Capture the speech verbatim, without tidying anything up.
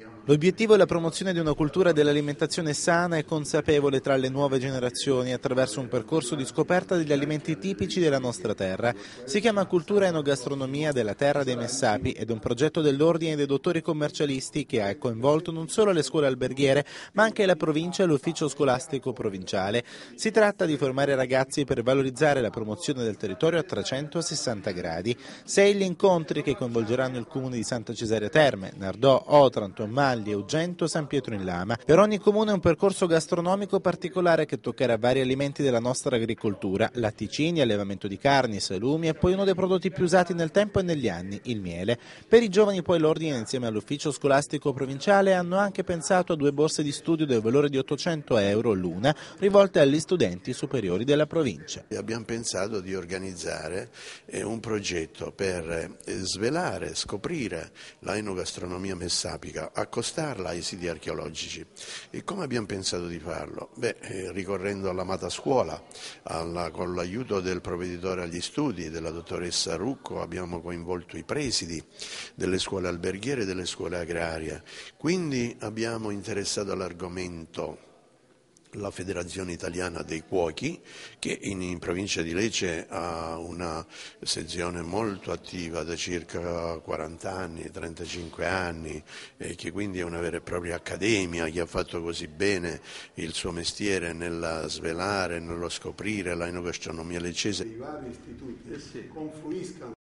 L'obiettivo è la promozione di una cultura dell'alimentazione sana e consapevole tra le nuove generazioni attraverso un percorso di scoperta degli alimenti tipici della nostra terra. Si chiama Cultura Enogastronomia della Terra dei Messapi ed è un progetto dell'Ordine dei Dottori Commercialisti che ha coinvolto non solo le scuole alberghiere ma anche la provincia e l'ufficio scolastico provinciale. Si tratta di formare ragazzi per valorizzare la promozione del territorio a trecentosessanta gradi. Sei gli incontri che coinvolgeranno il comune di Santa Cesarea Terme, Nardò, Otranto, Malli, Ugento, San Pietro in Lama. Per ogni comune un percorso gastronomico particolare che toccherà vari alimenti della nostra agricoltura, latticini, allevamento di carni, salumi e poi uno dei prodotti più usati nel tempo e negli anni, il miele. Per i giovani poi l'ordine insieme all'ufficio scolastico provinciale hanno anche pensato a due borse di studio del valore di ottocento euro l'una rivolte agli studenti superiori della provincia. Abbiamo pensato di organizzare un progetto per svelare, scoprire la enogastronomia messapica, accostarla ai siti archeologici. E come abbiamo pensato di farlo? Beh, eh, ricorrendo all'amata scuola, alla, con l'aiuto del provveditore agli studi, della dottoressa Rucco, abbiamo coinvolto i presidi delle scuole alberghiere e delle scuole agrarie. Quindi abbiamo interessato all'argomento la Federazione Italiana dei Cuochi, che in, in provincia di Lecce ha una sezione molto attiva da circa quaranta anni, trentacinque anni, e che quindi è una vera e propria accademia che ha fatto così bene il suo mestiere nel svelare, nello scoprire la enogastronomia leccese. I vari istituti confluiscano